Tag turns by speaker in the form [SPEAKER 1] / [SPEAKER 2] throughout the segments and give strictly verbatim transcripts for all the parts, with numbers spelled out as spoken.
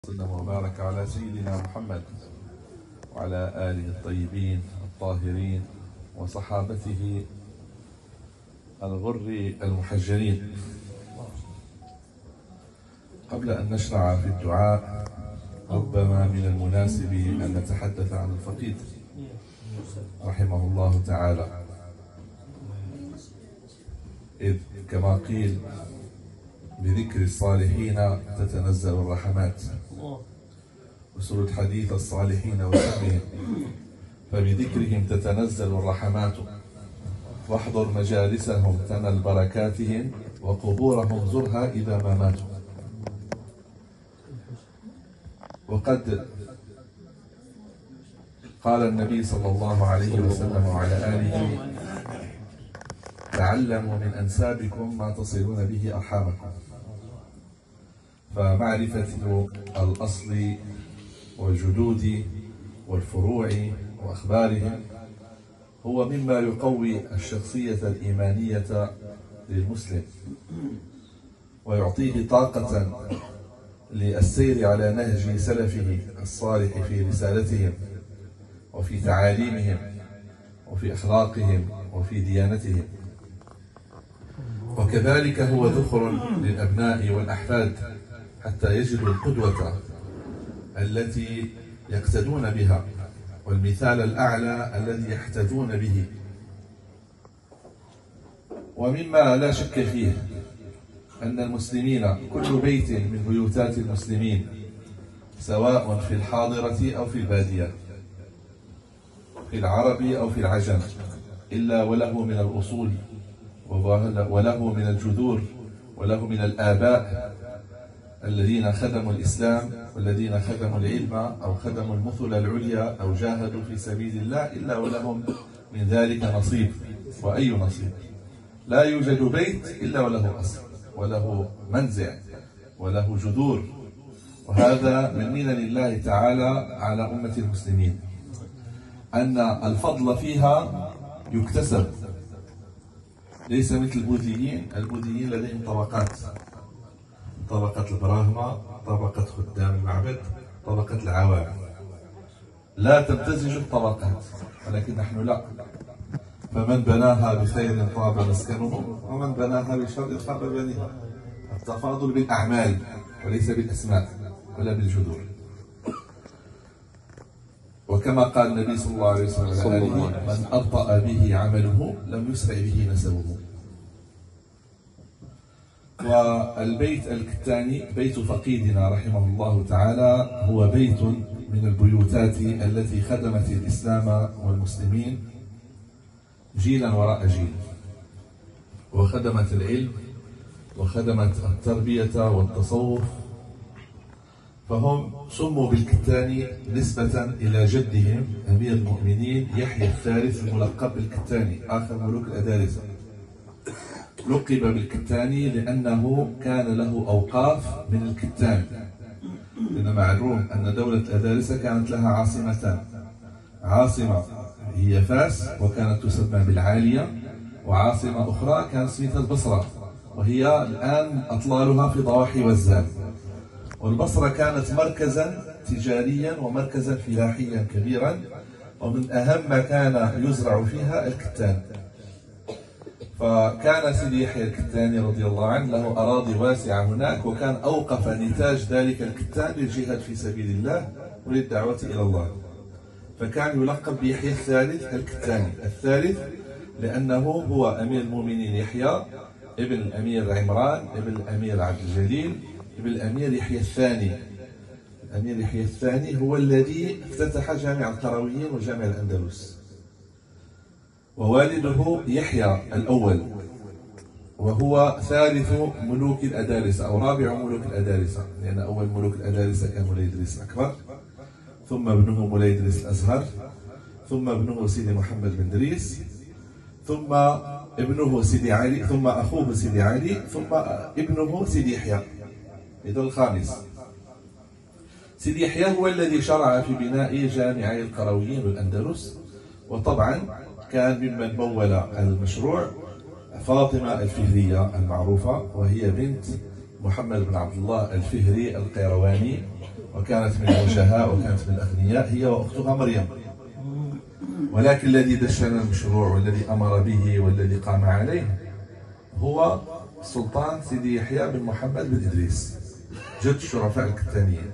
[SPEAKER 1] وسلم وبارك على سيدنا محمد وعلى آله الطيبين الطاهرين وصحابته الغر المحجلين. قبل أن نشرع في الدعاء ربما من المناسب أن نتحدث عن الفقيد رحمه الله تعالى، إذ كما قيل بذكر الصالحين تتنزل الرحمات، وسرد حديث الصالحين وسبهم فبذكرهم تتنزل الرحمات، واحضر مجالسهم تنل بركاتهم، وقبورهم زرها إذا ما ماتوا. وقد قال النبي صلى الله عليه وسلم وعلى آله: تعلموا من أنسابكم ما تصلون به أرحامكم. فمعرفة الأصل والجدود والفروع وأخبارهم هو مما يقوي الشخصية الإيمانية للمسلم، ويعطيه طاقة للسير على نهج سلفه الصالح في رسالتهم وفي تعاليمهم وفي أخلاقهم وفي ديانتهم. وكذلك هو ذخر للأبناء والأحفاد حتى يجدوا القدوة التي يقتدون بها والمثال الأعلى الذي يحتذون به. ومما لا شك فيه أن المسلمين كل بيت من بيوتات المسلمين سواء في الحاضرة أو في البادية، في العرب أو في العجم، إلا وله من الأصول وله من الجذور وله من الآباء الذين خدموا الإسلام والذين خدموا العلم أو خدموا المثل العليا أو جاهدوا في سبيل الله، إلا ولهم من ذلك نصيب. وأي نصيب؟ لا يوجد بيت إلا وله أصل وله منزع وله جذور، وهذا من منن الله تعالى على أمة المسلمين، أن الفضل فيها يكتسب، ليس مثل البوذيين. البوذيين لديهم طبقات: طبقة البراهمة، طبقة خدام المعبد، طبقة العوام، لا تمتزج الطبقات. ولكن نحن لا، فمن بناها بخير طاب مسكنه ومن بناها بشر خاب بنيها. التفاضل بالأعمال وليس بالأسماء ولا بالجذور. وكما قال النبي صلى الله عليه وسلم: من أبطأ به عمله لم يسرع به نسبه. والبيت الكتاني بيت فقيدنا رحمه الله تعالى هو بيت من البيوتات التي خدمت الإسلام والمسلمين جيلا وراء جيل، وخدمت العلم وخدمت التربية والتصوف. فهم سموا بالكتاني نسبة إلى جدهم أمير المؤمنين يحيى الثالث الملقب بالكتاني آخر ملوك الأدارسة. لقب بالكتاني لأنه كان له أوقاف من الكتان، لأن معلوم أن دولة الأدارسة كانت لها عاصمتان: عاصمة هي فاس وكانت تسمى بالعالية، وعاصمة أخرى كانت اسمها البصرة، وهي الآن أطلالها في ضواحي وزان. والبصرة كانت مركزا تجاريا ومركزا فلاحيا كبيرا، ومن أهم ما كان يزرع فيها الكتان. فكان سيدي يحيى الكتاني رضي الله عنه له أراضي واسعة هناك، وكان أوقف نتاج ذلك الكتان للجهاد في سبيل الله وللدعوة إلى الله. فكان يلقب بيحيى الثالث الكتاني. الثالث لأنه هو أمير المؤمنين يحيى ابن الأمير عمران ابن الأمير عبد الجليل ابن الأمير يحيى الثاني. الأمير يحيى الثاني هو الذي افتتح جامع القرويين وجامع الأندلس، ووالده يحيى الأول، وهو ثالث ملوك الأدارسة أو رابع ملوك الأدارسة، لأن أول ملوك الأدارسة كان مولاي إدريس الأكبر، ثم ابنه مولاي إدريس الأزهر، ثم ابنه سيدي محمد بن إدريس، ثم ابنه سيدي علي، ثم أخوه سيدي علي، ثم ابنه سيدي يحيى. إذا الخامس. سيدي يحيى هو الذي شرع في بناء جامعي القرويين والأندلس، وطبعا كان ممن مول المشروع فاطمة الفهرية المعروفة، وهي بنت محمد بن عبد الله الفهري القيرواني، وكانت من الوجهاء وكانت من الأغنياء، هي وأختها مريم. ولكن الذي دشن المشروع والذي أمر به والذي قام عليه هو السلطان سيدي يحيى بن محمد بن إدريس، جد الشرفاء الكتانيين.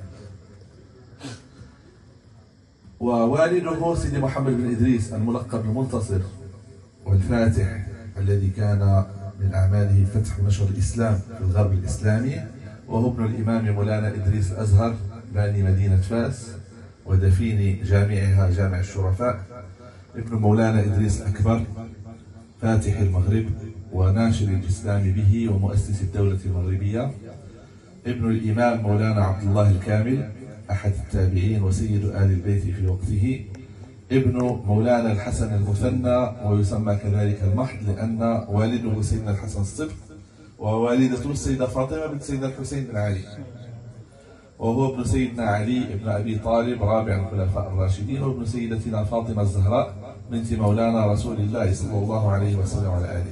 [SPEAKER 1] ووالده سيدي محمد بن إدريس الملقب بالمنتصر والفاتح، الذي كان من أعماله فتح ونشر الإسلام في الغرب الإسلامي، وهو ابن الإمام مولانا إدريس الأزهر باني مدينة فاس ودفين جامعها جامع الشرفاء، ابن مولانا إدريس الأكبر فاتح المغرب وناشر الإسلام به ومؤسس الدولة المغربية، ابن الإمام مولانا عبد الله الكامل أحد التابعين وسيد آل البيت في وقته، ابن مولانا الحسن المثنى ويسمى كذلك المحض لأن والده سيدنا الحسن الصبت ووالدته السيدة فاطمة بنت سيدنا الحسين بن علي، وهو ابن سيدنا علي ابن أبي طالب رابع الخلفاء الراشدين، وابن سيدتنا فاطمة الزهراء بنت مولانا رسول الله صلى الله عليه وسلم وعلى آله.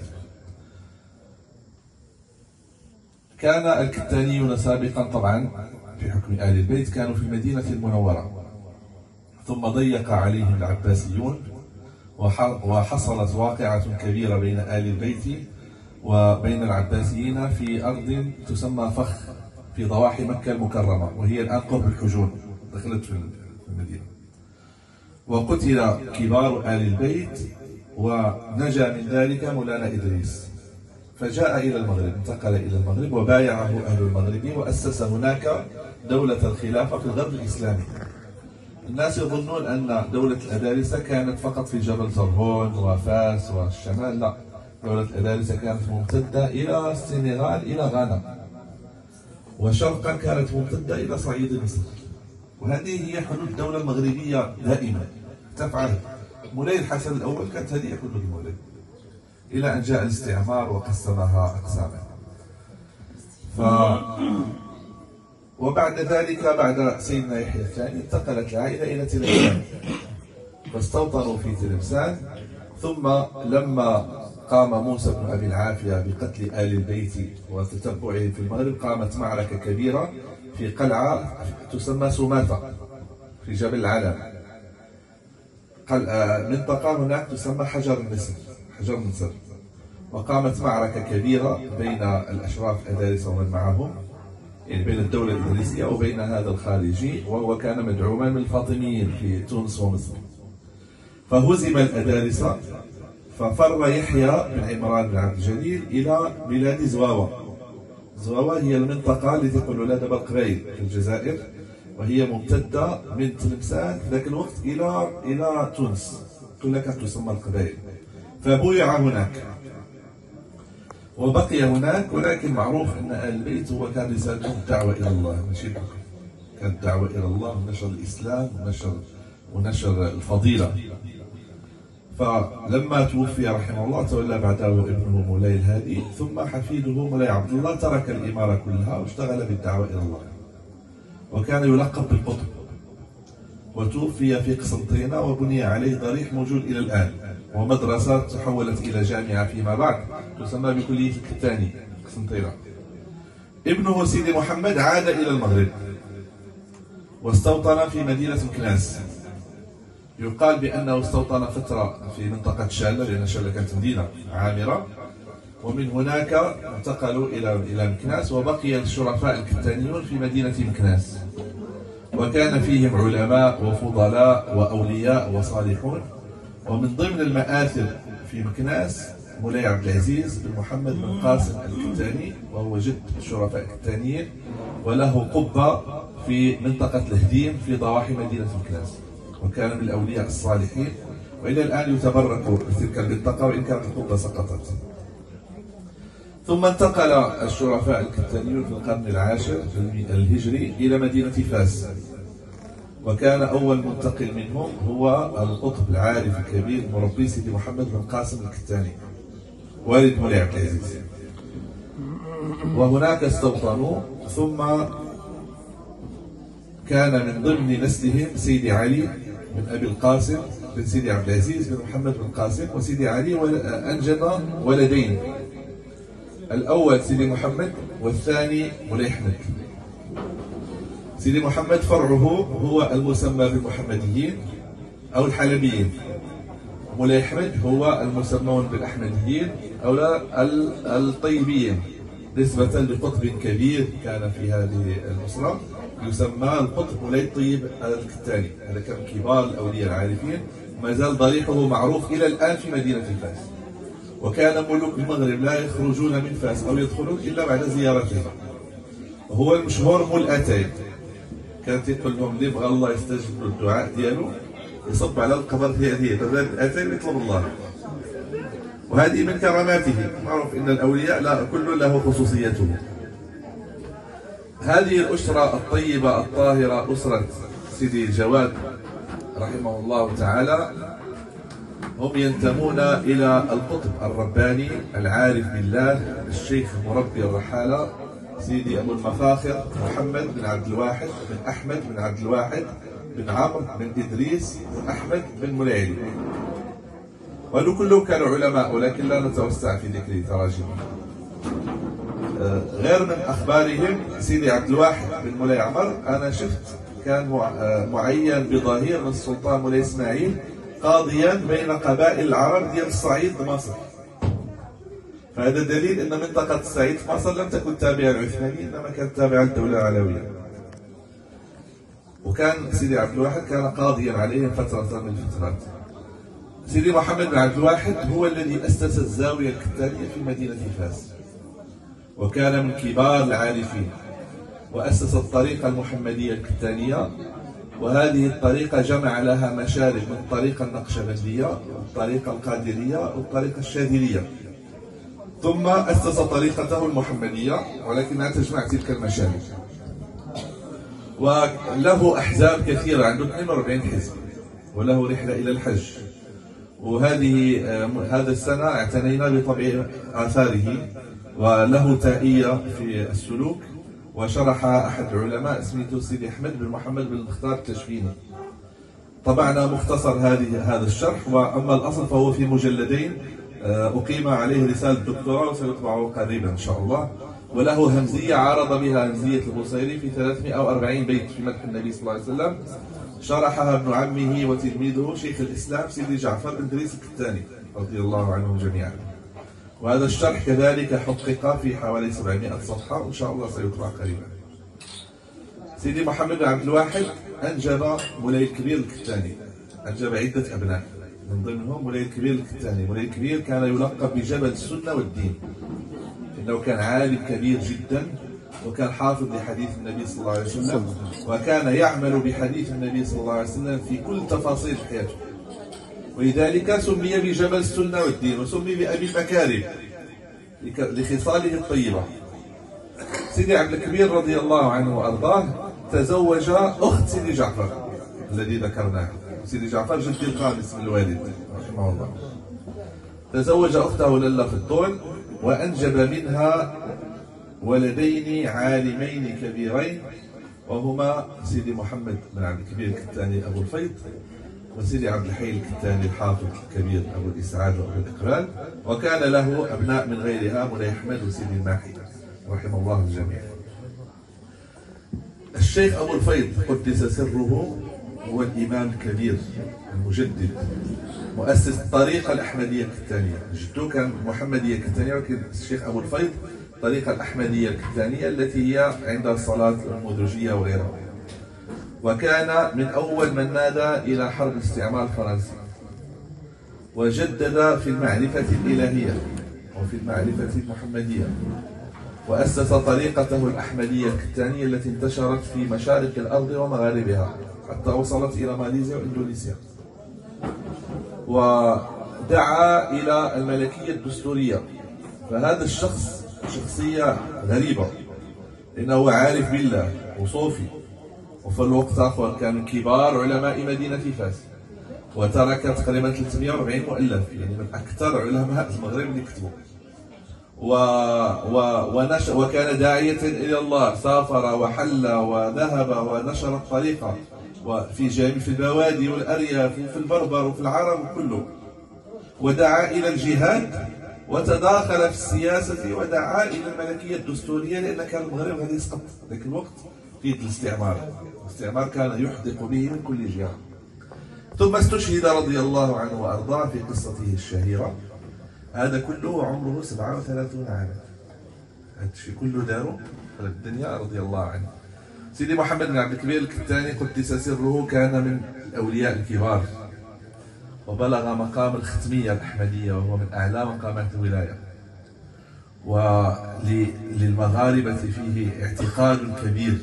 [SPEAKER 1] كان الكتانيون سابقا طبعا في حكم آل البيت كانوا في المدينة المنورة، ثم ضيق عليهم العباسيون وحصلت واقعة كبيرة بين آل البيت وبين العباسيين في أرض تسمى فخ في ضواحي مكة المكرمة، وهي الآن قرب الحجون، دخلت في المدينة. وقتل كبار آل البيت ونجا من ذلك مولانا إدريس، فجاء إلى المغرب، انتقل إلى المغرب وبايعه أهل المغرب وأسس هناك دولة الخلافة في الغرب الإسلامي. الناس يظنون أن دولة الأدارسة كانت فقط في جبل زرهون وفاس والشمال، لا، دولة الأدارسة كانت ممتدة إلى السنغال إلى غانا، وشرقا كانت ممتدة إلى صعيد مصر. وهذه هي حدود الدولة المغربية دائما تفعل. مولاي الحسن الأول كانت هذه حدود المولاي، إلى أن جاء الاستعمار وقسمها أقساما. ف... وبعد ذلك بعد سيدنا يحيى الثاني انتقلت العائلة إلى تلمسان فاستوطنوا في تلمسان. ثم لما قام موسى بن أبي العافية بقتل آل البيت وتتبعهم في المغرب، قامت معركة كبيرة في قلعة تسمى سماتة في جبل العلم، منطقة هناك تسمى حجر النسر حجر النسر وقامت معركة كبيرة بين الأشراف الأدارسة ومن معهم، يعني بين الدولة الإدريسية وبين هذا الخارجي، وهو كان مدعوما من الفاطميين في تونس ومصر. فهزم الأدارسة، ففر يحيى بن عمران بن عبد الجليل إلى بلاد زواوة. زواوة هي المنطقة التي يقولوا لها دابا القبائل في الجزائر، وهي ممتدة من تلمسان في ذاك الوقت إلى إلى تونس، كلها كانت تسمى القبائل. فبويع هناك وبقي هناك، ولكن معروف أن آل البيت هو كان رسالتهم الدعوة إلى الله ماشي الحكم، كانت الدعوة إلى الله ونشر الإسلام ونشر ونشر الفضيلة. فلما توفي رحمه الله تولى بعده ابنه مولاي الهادي، ثم حفيده مولاي عبد الله ترك الإمارة كلها واشتغل بالدعوة إلى الله، وكان يلقب بالقطب، وتوفي في قسنطينة وبني عليه ضريح موجود إلى الآن، ومدرسة تحولت إلى جامعة فيما بعد تسمى بكلية الكتاني قسنطينة. ابنه سيدي محمد عاد إلى المغرب واستوطن في مدينة مكناس. يقال بأنه استوطن فترة في منطقة شالة، لأن شالة كانت مدينة عامرة، ومن هناك انتقلوا إلى إلى مكناس، وبقي الشرفاء الكتانيون في مدينة مكناس، وكان فيهم علماء وفضلاء وأولياء وصالحون. ومن ضمن المآثر في مكناس مولاي عبد العزيز بن محمد بن قاسم الكتاني، وهو جد الشرفاء الكتانيين، وله قبة في منطقة الهديم في ضواحي مدينة مكناس، وكان من الأولياء الصالحين، وإلى الآن يتبرك بتلك المنطقة وإن كانت القبة سقطت. ثم انتقل الشرفاء الكتانيون في القرن العاشر الهجري إلى مدينة فاس، وكان أول منتقل منهم هو القطب العارف الكبير مربي سيدي محمد بن قاسم الكتاني والد مولاي عبد العزيز. وهناك استوطنوا، ثم كان من ضمن نسلهم سيدي علي بن أبي القاسم بن سيدي عبد العزيز بن محمد بن قاسم. وسيدي علي أنجب ولدين، الأول سيدي محمد والثاني مولاي أحمد. سيدي محمد فرعه هو المسمى بالمحمديين أو الحلبيين. مولاي أحمد هو المسمون بالأحمديين أو الطيبيين، نسبة لقطب كبير كان في هذه الأسرة يسمى القطب مولاي الطيب الكتاني. هذا كان كبار الأولياء العارفين، ما زال ضريحه معروف إلى الآن في مدينة فاس. وكان ملوك المغرب لا يخرجون من فاس أو يدخلون إلا بعد زيارته. وهو المشهور مول أتاي، كان تيقول لهم اللي بغى الله يستجيب له الدعاء ديالو يصب على القبر هذه تبدا أتاي ويطلب الله. وهذه من كراماته، معروف ان الاولياء لا كل له خصوصيته. هذه الاسره الطيبه الطاهره اسره سيدي جواد رحمه الله تعالى، هم ينتمون الى القطب الرباني العارف بالله الشيخ المربي الرحاله سيدي ابو المفاخر محمد بن عبد الواحد بن احمد بن عبد الواحد بن عمرو بن ادريس بن احمد بن مولاي. وهذو كلهم كانوا علماء، ولكن لا نتوسع في ذكر تراجمهم. غير من اخبارهم سيدي عبد الواحد بن مولاي عمر، انا شفت كان معين بظهير من السلطان مولاي اسماعيل قاضيا بين قبائل العرب ديال الصعيد مصر. فهذا دليل ان منطقه الصعيد في مصر لم تكن تابعه للعثمانيين، انما كانت تابعه للدوله العلويه. وكان سيدي عبد الواحد كان قاضيا عليهم فتره من الفترات. سيدي محمد بن عبد الواحد هو الذي أسس الزاوية الكتانية في مدينة فاس، وكان من كبار العارفين، وأسس الطريقة المحمدية الكتانية. وهذه الطريقة جمع لها مشارب من الطريقة النقشبندية والطريقة القادرية والطريقة الشاذلية، ثم أسس طريقته المحمدية ولكنها تجمع تلك المشارب. وله أحزاب كثيرة، عنده اثنين وأربعين حزب، وله رحلة إلى الحج. وهذه هذا السنة اعتنينا بطبع آثاره، وله تائية في السلوك، وشرح أحد العلماء سميته سيدي أحمد بن محمد بن المختار التشفيني. طبعنا مختصر هذه هذا الشرح، وأما الأصل فهو في مجلدين، أقيم عليه رسالة دكتوراه وسيطبعه قريبا إن شاء الله. وله همزية عارض بها همزية البوصيري في ثلاثمائة وأربعين بيت في مدح النبي صلى الله عليه وسلم، شرحها ابن عمه وتلميذه شيخ الإسلام سيدي جعفر بن إدريس الكتاني رضي الله عنهم جميعا. وهذا الشرح كذلك حقق في حوالي سبعمائة صفحة، وإن شاء الله سيطبع قريبا. سيدي محمد بن عبد الواحد أنجب مولاي الكبير الكتاني، أنجب عدة أبناء، من ضمنهم مولاي الكبير الكتاني. مولاي الكبير كان يلقب بجبل السنة والدين، إنه كان عالم كبير جدا، وكان حافظ لحديث النبي صلى الله عليه وسلم، وكان يعمل بحديث النبي صلى الله عليه وسلم في كل تفاصيل حياته، ولذلك سمي بجبل السنة والدين، وسمي بأبي المكارم لخصاله الطيبة. سيدي عبد الكبير رضي الله عنه وأرضاه تزوج أخت سيدي جعفر الذي ذكرناه، سيدي جعفر جد الخامس من الوالد رحمه الله. تزوج أخته لله في الطول، وأنجب منها ولدين عالمين كبيرين، وهما سيدي محمد بن عبد الكبير الكتاني أبو الفيض، وسيدي عبد الحي الكتاني الحافظ الكبير أبو الإسعاد وأبو الإقبال. وكان له أبناء من غيرها مولاي أحمد وسيدي الماحي رحمه الله الجميع. الشيخ أبو الفيض قدس سره هو الإمام الكبير المجدد، مؤسس الطريقة الأحمدية الكتانية. جده كان محمدية كتانية، ولكن الشيخ أبو الفيض الطريقة الأحمدية الكتانية التي هي عند الصلاة النموذجية وغيرها. وكان من أول من نادى إلى حرب الاستعمار الفرنسي، وجدد في المعرفة الإلهية وفي المعرفة المحمدية، وأسس طريقته الأحمدية الكتانية التي انتشرت في مشارق الأرض ومغاربها حتى وصلت إلى ماليزيا وإندونيسيا. ودعا إلى الملكية الدستورية. فهذا الشخص شخصية غريبة، لأنه عارف بالله وصوفي، وفي الوقت آخر كان من كبار علماء مدينة فاس، وترك تقريبا ثلاثمائة وأربعين مؤلف، يعني من أكثر علماء المغرب اللي كتبوا. و... و... ونش... وكان داعية إلى الله، سافر وحل وذهب ونشر الطريقة وفي جميع في البوادي والأرياف وفي البربر وفي العرب كله، ودعا إلى الجهاد، وتداخل في السياسة، ودعا إلى الملكية الدستورية، لأن كان المغرب غادي يسقط ذاك الوقت، قيد الاستعمار. الاستعمار كان يحدق به من كل جهة. ثم استشهد رضي الله عنه وأرضاه في قصته الشهيرة. هذا كله عمره سبعة وثلاثين عاما. هذا الشيء كله داره في الدنيا رضي الله عنه. سيدي محمد بن عبد الكبير الكتاني قدس سره كان من الأولياء الكبار، وبلغ مقام الختمية الأحمدية وهو من أعلى مقامات الولاية. وللمغاربة فيه اعتقاد كبير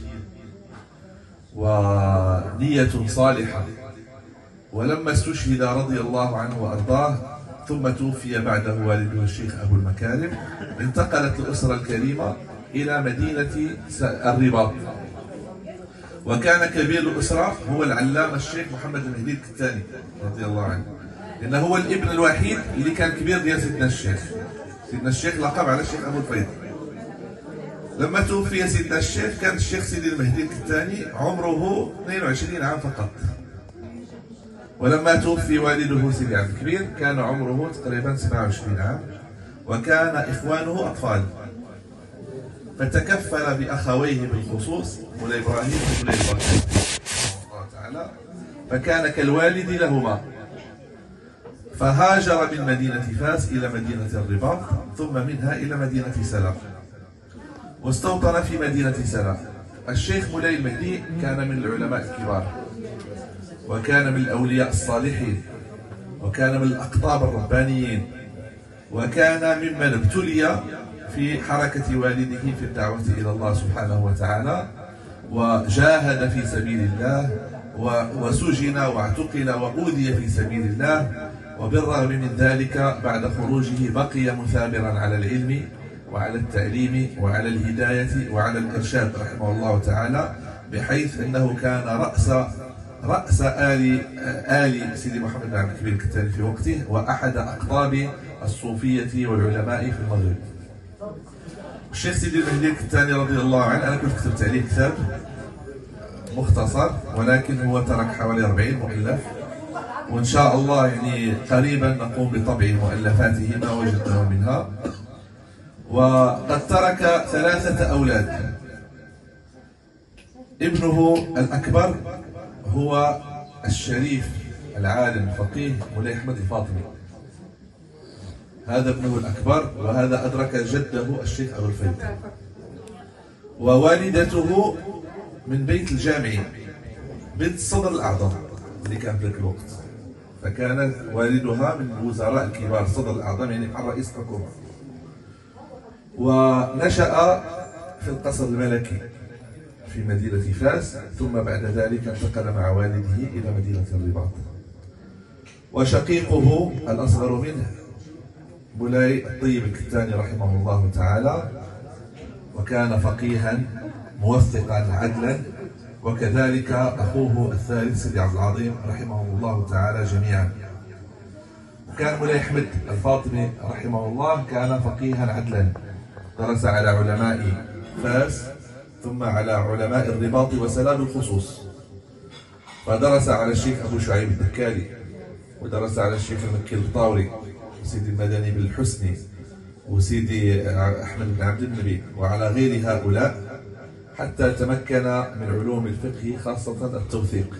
[SPEAKER 1] ونية صالحة. ولما استشهد رضي الله عنه وأرضاه ثم توفي بعده والده الشيخ أبو المكارم، انتقلت الأسرة الكريمة إلى مدينة الرباط. وكان كبير الأسرة هو العلامة الشيخ محمد المهدي الكتاني رضي الله عنه، إنه هو الابن الوحيد اللي كان كبير ديال سيدنا الشيخ. سيدنا الشيخ لقب على الشيخ أبو الفيض. لما توفي سيدنا الشيخ كان الشيخ سيدي المهدي الكتاني عمره اثنين وعشرين عام فقط. ولما توفي والده سيدي عبد الكبير كان عمره تقريبا سبعة وعشرين عام، وكان إخوانه أطفال. فتكفل بأخويه بالخصوص مولاي إبراهيم ومولاي إبراهيم رحمه الله تعالى، فكان كالوالد لهما. فهاجر من مدينة فاس إلى مدينة الرباط، ثم منها إلى مدينة سلا، واستوطن في مدينة سلا. الشيخ مولاي المهدي كان من العلماء الكبار، وكان من الأولياء الصالحين، وكان من الأقطاب الربانيين، وكان ممن ابتلي في حركة والده في الدعوة إلى الله سبحانه وتعالى، وجاهد في سبيل الله، وسجن واعتقل وأوذي في سبيل الله. وبالرغم من ذلك بعد خروجه بقي مثابرا على العلم وعلى التعليم وعلى الهداية وعلى الإرشاد رحمه الله تعالى، بحيث أنه كان رأس رأس آل آل سيدي محمد بن عبد الكبير الكتاني في وقته، وأحد أقطاب الصوفية والعلماء في المغرب. الشيخ سيدي المهدي الكتاني رضي الله عنه أنا كنت كتبت عليه كتاب مختصر، ولكن هو ترك حوالي أربعين مؤلف، وإن شاء الله يعني قريبا نقوم بطبع مؤلفاته ما وجدناه منها. وقد ترك ثلاثة أولاد. ابنه الأكبر هو الشريف العالم الفقيه مولاي أحمد الفاطمي، هذا ابنه الأكبر، وهذا أدرك جده الشيخ أبو الفيض. ووالدته من بيت الجامعي بنت الصدر الأعظم اللي كان في ذاك الوقت، فكان والدها من الوزراء الكبار، الصدر الأعظم يعني بحال رئيس الحكومة. ونشأ في القصر الملكي في مدينة فاس، ثم بعد ذلك انتقل مع والده إلى مدينة الرباط. وشقيقه الأصغر منه مولاي الطيب الكتاني رحمه الله تعالى، وكان فقيها موفقا عدلا، وكذلك أخوه الثالث سيدي عبد العظيم رحمه الله تعالى جميعا. وكان مولاي أحمد الفاطمي رحمه الله كان فقيها عدلا، درس على علماء فاس ثم على علماء الرباط وسلا بالخصوص، فدرس على الشيخ أبو شعيب الدكالي، ودرس على الشيخ المكي الطاوري، وسيدي المدني بالحسني، وسيدي أحمد بن عبد النبي، وعلى غير هؤلاء، حتى تمكن من علوم الفقه خاصة التوثيق،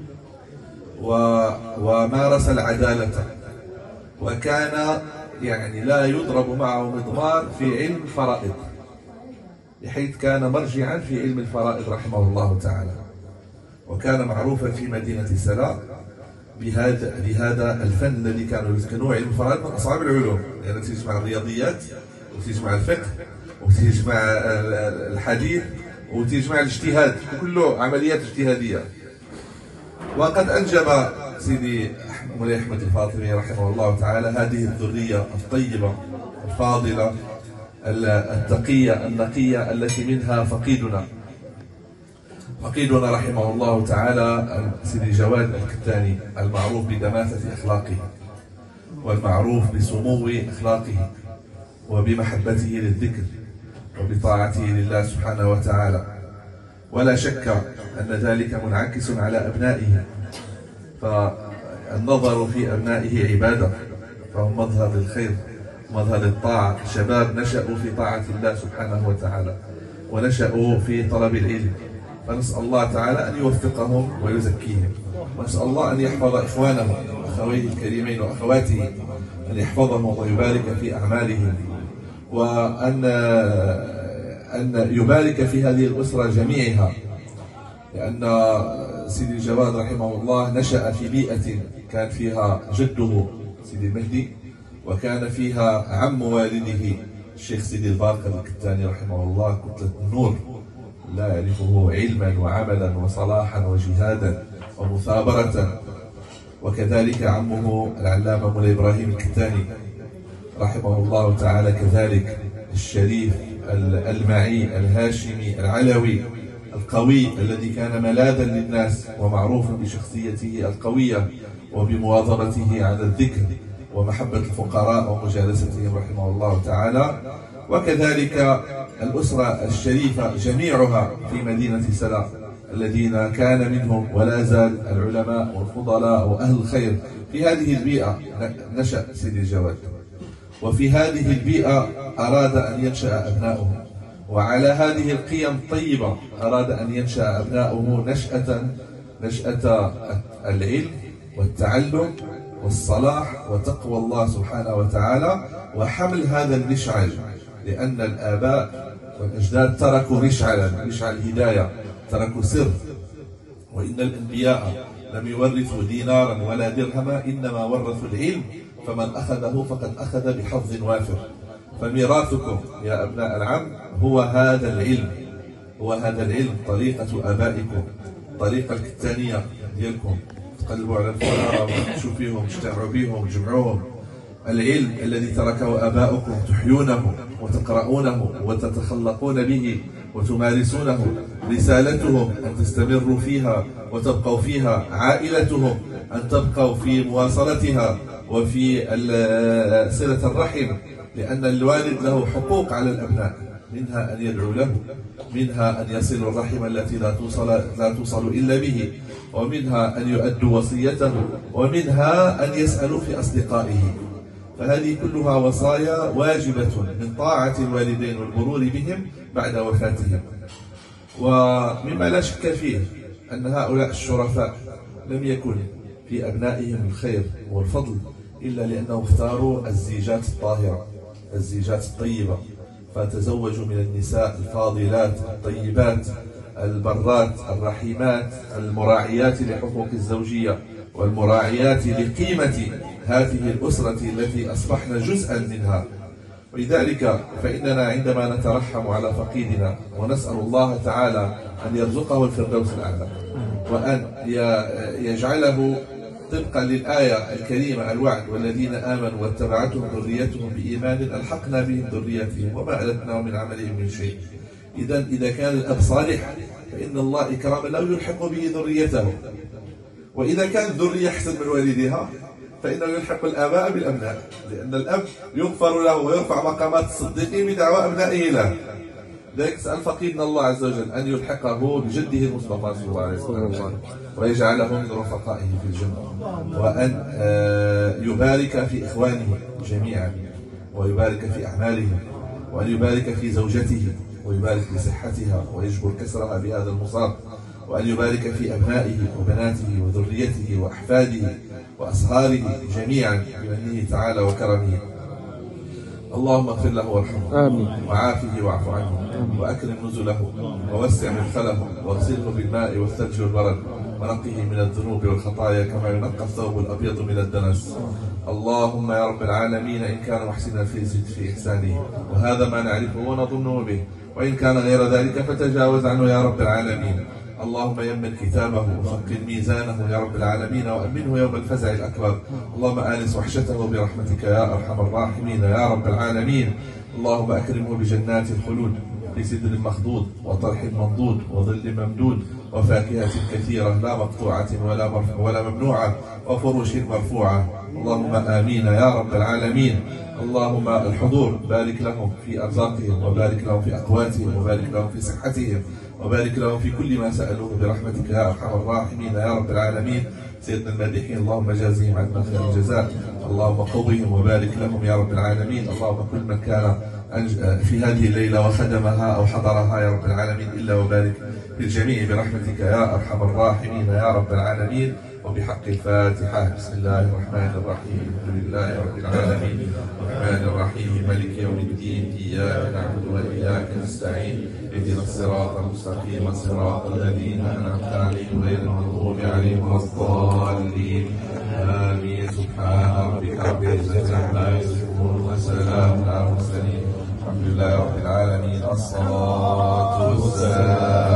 [SPEAKER 1] ومارس العدالة، وكان يعني لا يضرب معه مضمار في علم الفرائض، بحيث كان مرجعا في علم الفرائض رحمه الله تعالى. وكان معروفا في مدينة سلا بهذا بهذا الفن الذي كانوا يتقنوه. علم الفرائض من أصعب العلوم، لأنه يعني تجمع الرياضيات وتجمع الفقه وتجمع الحديث وتجمع الاجتهاد، كله عمليات اجتهادية. وقد أنجب سيدي مولاي أحمد الفاطمي رحمه الله تعالى هذه الذرية الطيبة الفاضلة التقية النقية التي منها فقيدنا فقيدنا رحمه الله تعالى سيدي جواد الكتاني، المعروف بدماثة أخلاقه، والمعروف بسمو أخلاقه، وبمحبته للذكر، وبطاعته لله سبحانه وتعالى. ولا شك أن ذلك منعكس على أبنائه، فالنظر في أبنائه عبادة، فهم مظهر للخير، مظهر للطاعة، شباب نشأوا في طاعة الله سبحانه وتعالى، ونشأوا في طلب العلم، فنسأل الله تعالى أن يوفقهم ويزكيهم، ونسأل الله أن يحفظ إخوانهم أخويه الكريمين وأخواته، أن يحفظهم ويبارك في أعمالهم، وأن أن يبارك في هذه الأسرة جميعها، لأن سيدي الجواد رحمه الله نشأ في بيئة كان فيها جده سيدي المهدي، وكان فيها عم والده الشيخ سيدي الباقر الكتاني رحمه الله كتلة النور، لا يعرفه علما وعملا وصلاحا وجهادا ومثابرة، وكذلك عمه العلامة مولاي إبراهيم الكتاني رحمه الله تعالى كذلك، الشريف المعي الهاشمي العلوي القوي الذي كان ملاذا للناس ومعروف بشخصيته القوية وبمواظبته على الذكر ومحبة الفقراء ومجالستهم رحمه الله تعالى، وكذلك الأسرة الشريفة جميعها في مدينة سلا الذين كان منهم ولا زال العلماء والفضلاء وأهل الخير. في هذه البيئة نشأ سيدي الجواد، وفي هذه البيئة أراد أن ينشأ أبناؤه، وعلى هذه القيم الطيبة أراد أن ينشأ أبناؤه نشأة نشأة العلم والتعلم والصلاح وتقوى الله سبحانه وتعالى، وحمل هذا المشعل، لأن الآباء والأجداد تركوا مشعلا، مشعل الهداية، تركوا سر. وإن الأنبياء لم يورثوا دينارا ولا درهما، إنما ورثوا العلم، فمن أخذه فقد أخذ بحظ وافر. فميراثكم يا أبناء العم هو هذا العلم، هو هذا العلم، طريقة آبائكم، طريقة الكتانية ديالكم، تقلبوا على الفقراء وتمشوا فيهم، تجتمعوا بهم، تجمعوهم. العلم الذي تركه آباؤكم تحيونه وتقرؤونه وتتخلقون به وتمارسونه، رسالتهم أن تستمروا فيها وتبقوا فيها، عائلتهم أن تبقوا في مواصلتها وفي صلة الرحم، لأن الوالد له حقوق على الأبناء، منها أن يدعو له، منها أن يصلوا الرحم التي لا توصل لا توصل إلا به، ومنها أن يؤدوا وصيته، ومنها أن يسألوا في أصدقائه. فهذه كلها وصايا واجبة من طاعة الوالدين والبرور بهم بعد وفاتهم. ومما لا شك فيه أن هؤلاء الشرفاء لم يكن في أبنائهم الخير والفضل إلا لأنهم اختاروا الزيجات الطاهرة، الزيجات الطيبة، فتزوجوا من النساء الفاضلات الطيبات البرات الرحيمات المراعيات لحقوق الزوجية والمراعيات لقيمة هذه الأسرة التي أصبحنا جزءا منها. ولذلك فإننا عندما نترحم على فقيدنا ونسأل الله تعالى أن يرزقه الفردوس الأعلى، وأن يجعله طبقا للآية الكريمة الوعد، والذين آمنوا واتبعتهم ذريتهم بإيمان ألحقنا بهم ذريتهم وما ألتناهم من عملهم من شيء. إذا إذا كان الأب صالح فإن الله إكراما له يلحق به ذريته، وإذا كان الذرية أحسن من والدها فإنه يلحق الآباء بالأبناء، لأن الأب يغفر له ويرفع مقامات الصديقين بدعوى أبنائه له. ذلك سأل فقيدنا الله عز وجل أن يلحقه بجده المصطفى صلى الله عليه وسلم ويجعله من رفقائه في الجنة، وأن يبارك في إخوانه جميعا، ويبارك في أعمالهم، وأن يبارك في زوجته ويبارك بصحتها ويجبر كسرها بهذا المصاب، وأن يبارك في أبنائه وبناته وذريته وأحفاده وأصهاره جميعا بمنه تعالى وكرمه. اللهم اغفر له وارحمه، آمين، وعافه واعف عنه، وأكرم نزله ووسع مدخله، واغسله بالماء والثلج والبرد، ونقه من الذنوب والخطايا كما ينقى الثوب الأبيض من الدنس. اللهم يا رب العالمين إن كان محسنا في زد في إحسانه، وهذا ما نعرفه ونظنه به، وإن كان غير ذلك فتجاوز عنه يا رب العالمين. اللهم يمن كتابه وثقل ميزانه يا رب العالمين، وأمنه يوم الفزع الأكبر. اللهم آنس وحشته برحمتك يا أرحم الراحمين يا رب العالمين. اللهم أكرمه بجنات الخلود في سدر مخضود وطرح منضود وظل ممدود وفاكهة كثيرة لا مقطوعة ولا ولا ممنوعة وفروش مرفوعة. اللهم آمين يا رب العالمين. اللهم الحضور بارك لهم في أرزاقهم، وبارك لهم في أقواتهم، وبارك لهم في صحتهم، وبارك لهم في كل ما سألوه برحمتك يا أرحم الراحمين يا رب العالمين. سيدنا المادحين اللهم جازهم عنا خير الجزاء. اللهم قوهم وبارك لهم يا رب العالمين. اللهم كل من كان في هذه الليلة وخدمها أو حضرها يا رب العالمين إلا وبارك بالجميع برحمتك يا أرحم الراحمين يا رب العالمين. وبحق الفاتحة. بسم الله الرحمن الرحيم. الحمد لله رب العالمين الرحمن الرحيم مالك يوم الدين إياك نعبد وإياك نستعين اهدنا الصراط المستقيم صراط الذين أنعمت عليهم غير المغضوب عليهم ولا الضالين آمين. سبحان ربك رب العزة عما يصفون وسلام على المرسلين الحمد لله رب العالمين. الصلاة والسلام